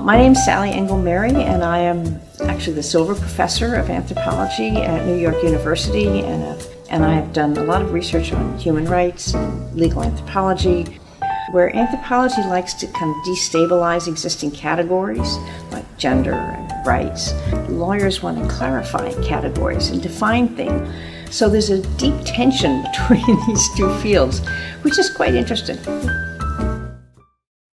My name's Sally Engle Mary, and I am actually the Silver Professor of Anthropology at New York University, and I have done a lot of research on human rights, legal anthropology, where anthropology likes to kind of destabilize existing categories like gender and rights. Lawyers want to clarify categories and define things. So there's a deep tension between these two fields, which is quite interesting.